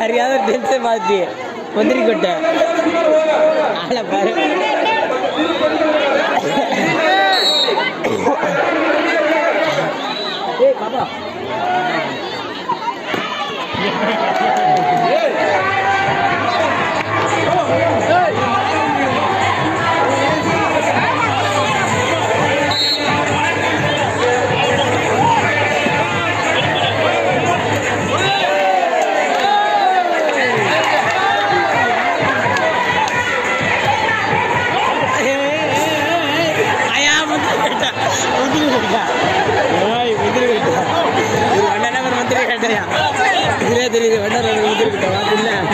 சரியான டென்ஷன் மாத்தி முந்திரி கொட்டை ஆளை பாரு. ஏய் பாப்பா தெரியுது வண்டர்